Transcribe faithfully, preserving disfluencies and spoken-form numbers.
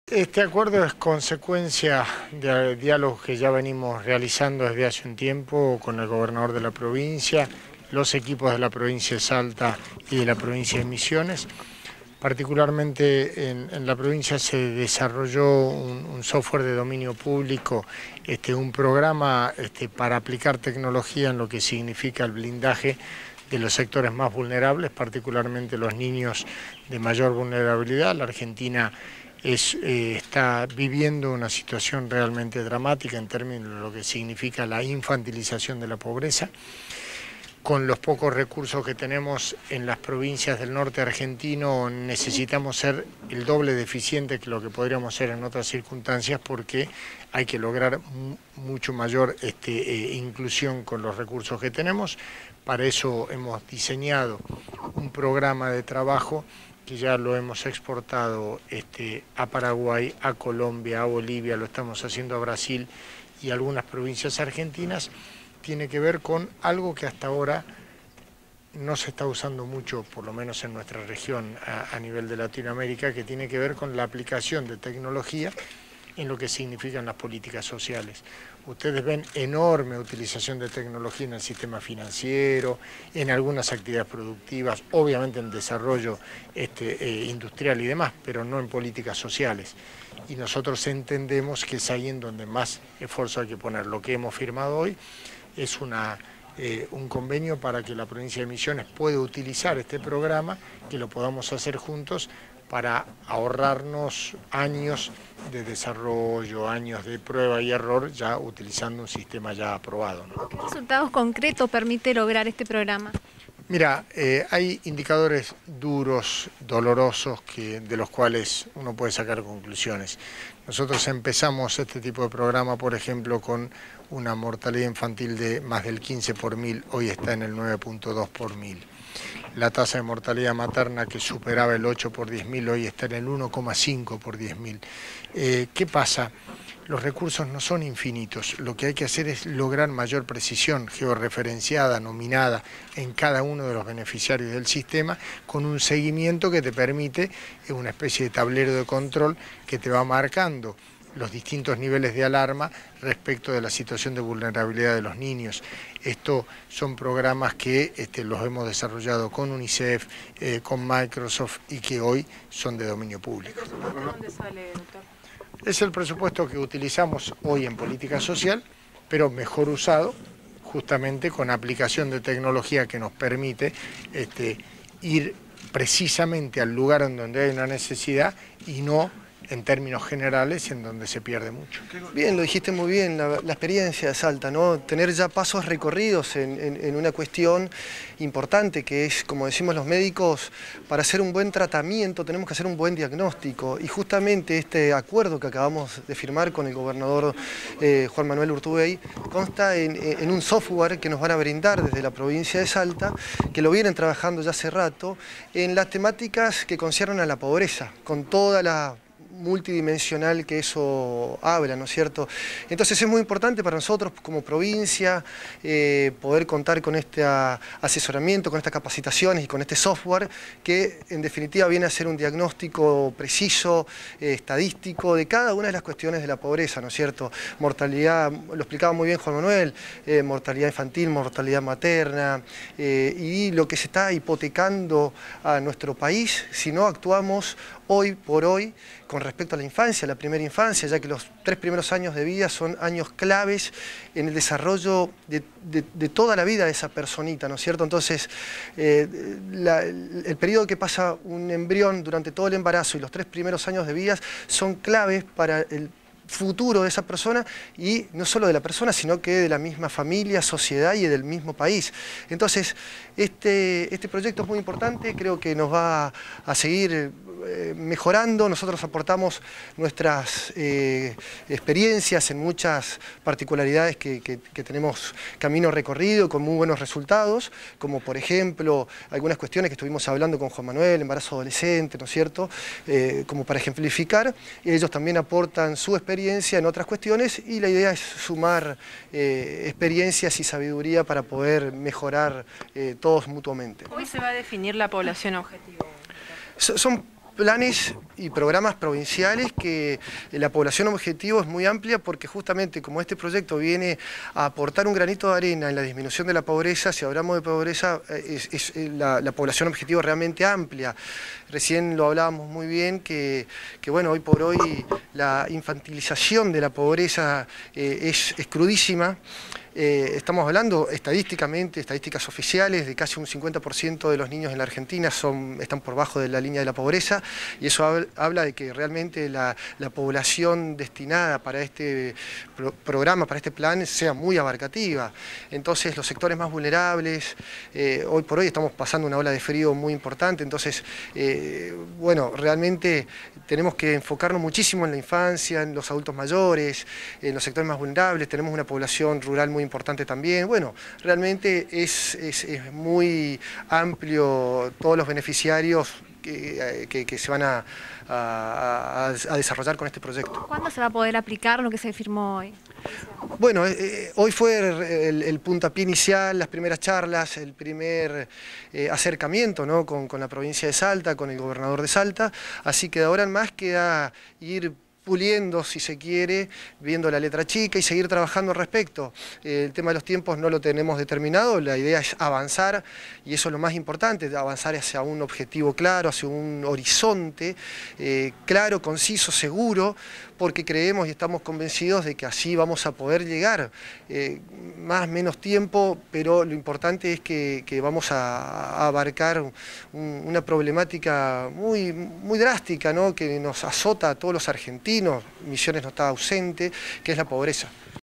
Este acuerdo es consecuencia de diálogos que ya venimos realizando desde hace un tiempo con el gobernador de la provincia, los equipos de la provincia de Salta y de la provincia de Misiones. Particularmente en, en la provincia se desarrolló un, un software de dominio público, este, un programa este, para aplicar tecnología en lo que significa el blindaje de los sectores más vulnerables, particularmente los niños de mayor vulnerabilidad. La Argentina Es, eh, está viviendo una situación realmente dramática en términos de lo que significa la infantilización de la pobreza. Con los pocos recursos que tenemos en las provincias del norte argentino necesitamos ser el doble de eficientes que lo que podríamos ser en otras circunstancias, porque hay que lograr mucho mayor este, eh, inclusión con los recursos que tenemos. Para eso hemos diseñado un programa de trabajo que ya lo hemos exportado este, a Paraguay, a Colombia, a Bolivia, lo estamos haciendo a Brasil y algunas provincias argentinas. Tiene que ver con algo que hasta ahora no se está usando mucho, por lo menos en nuestra región a, a nivel de Latinoamérica, que tiene que ver con la aplicación de tecnología en lo que significan las políticas sociales. Ustedes ven enorme utilización de tecnología en el sistema financiero, en algunas actividades productivas, obviamente en el desarrollo este, eh, industrial y demás, pero no en políticas sociales. Y nosotros entendemos que es ahí en donde más esfuerzo hay que poner. Lo que hemos firmado hoy es una, eh, un convenio para que la provincia de Misiones pueda utilizar este programa, que lo podamos hacer juntos para ahorrarnos años de desarrollo, años de prueba y error, ya utilizando un sistema ya aprobado, ¿no? ¿Qué resultados concretos permite lograr este programa? Mira, eh, hay indicadores duros, dolorosos, que, de los cuales uno puede sacar conclusiones. Nosotros empezamos este tipo de programa, por ejemplo, con una mortalidad infantil de más del quince por mil, hoy está en el nueve punto dos por mil. La tasa de mortalidad materna, que superaba el ocho por diez mil, hoy está en el uno coma cinco por diez mil. Eh, ¿Qué pasa? Los recursos no son infinitos, lo que hay que hacer es lograr mayor precisión georreferenciada, nominada en cada uno de los beneficiarios del sistema, con un seguimiento que te permite una especie de tablero de control que te va marcando los distintos niveles de alarma respecto de la situación de vulnerabilidad de los niños. Estos son programas que este, los hemos desarrollado con UNICEF, eh, con Microsoft, y que hoy son de dominio público. ¿De dónde sale, doctor? Es el presupuesto que utilizamos hoy en política social, pero mejor usado, justamente con aplicación de tecnología que nos permite este, ir precisamente al lugar en donde hay una necesidad y no en términos generales en donde se pierde mucho. Bien, lo dijiste muy bien, la, la experiencia de Salta, ¿no? Tener ya pasos recorridos en, en, en una cuestión importante que es, como decimos los médicos, para hacer un buen tratamiento tenemos que hacer un buen diagnóstico, y justamente este acuerdo que acabamos de firmar con el gobernador eh, Juan Manuel Urtubey consta en, en un software que nos van a brindar desde la provincia de Salta, que lo vienen trabajando ya hace rato, en las temáticas que conciernen a la pobreza, con toda la multidimensional que eso habla, ¿no es cierto? Entonces es muy importante para nosotros como provincia eh, poder contar con este asesoramiento, con estas capacitaciones y con este software que en definitiva viene a ser un diagnóstico preciso, eh, estadístico de cada una de las cuestiones de la pobreza, ¿no es cierto? Mortalidad, lo explicaba muy bien Juan Manuel, eh, mortalidad infantil, mortalidad materna, eh, y lo que se está hipotecando a nuestro país si no actuamos hoy por hoy con respecto a la infancia, la primera infancia, ya que los tres primeros años de vida son años claves en el desarrollo de, de, de toda la vida de esa personita, ¿no es cierto? Entonces, eh, la, el periodo que pasa un embrión durante todo el embarazo y los tres primeros años de vida son claves para el futuro de esa persona, y no solo de la persona, sino que de la misma familia, sociedad y del mismo país. Entonces, este, este proyecto es muy importante, creo que nos va a seguir eh, mejorando. Nosotros aportamos nuestras eh, experiencias en muchas particularidades que, que, que tenemos camino recorrido con muy buenos resultados, como por ejemplo algunas cuestiones que estuvimos hablando con Juan Manuel, embarazo adolescente, ¿no es cierto? Eh, como para ejemplificar, ellos también aportan su experiencia en otras cuestiones, y la idea es sumar eh, experiencias y sabiduría para poder mejorar eh, todos mutuamente. Hoy se va a definir la población objetivo. So, son planes y programas provinciales que la población objetivo es muy amplia porque justamente como este proyecto viene a aportar un granito de arena en la disminución de la pobreza, si hablamos de pobreza, es, es la, la población objetivo realmente amplia. Recién lo hablábamos muy bien que, que bueno, hoy por hoy la infantilización de la pobreza eh, es, es crudísima. Eh, estamos hablando estadísticamente, estadísticas oficiales, de casi un cincuenta por ciento de los niños en la Argentina son, están por debajo de la línea de la pobreza, y eso habla de que realmente la, la población destinada para este pro, programa, para este plan, sea muy abarcativa. Entonces los sectores más vulnerables, eh, hoy por hoy estamos pasando una ola de frío muy importante, entonces, eh, bueno, realmente tenemos que enfocarnos muchísimo en la infancia, en los adultos mayores, en los sectores más vulnerables, tenemos una población rural muy importante también. Bueno, realmente es, es, es muy amplio todos los beneficiarios que, que, que se van a, a, a desarrollar con este proyecto. ¿Cuándo se va a poder aplicar lo que se firmó hoy? Bueno, eh, hoy fue el, el puntapié inicial, las primeras charlas, el primer eh, acercamiento, ¿no? con, con la provincia de Salta, con el gobernador de Salta, así que de ahora en más queda ir puliendo, si se quiere, viendo la letra chica y seguir trabajando al respecto. Eh, el tema de los tiempos no lo tenemos determinado, la idea es avanzar, y eso es lo más importante, avanzar hacia un objetivo claro, hacia un horizonte eh, claro, conciso, seguro, porque creemos y estamos convencidos de que así vamos a poder llegar. Eh, más, menos tiempo, pero lo importante es que, que vamos a, a abarcar un, una problemática muy, muy drástica, ¿no? Que nos azota a todos los argentinos. Misiones no está ausente, que es la pobreza.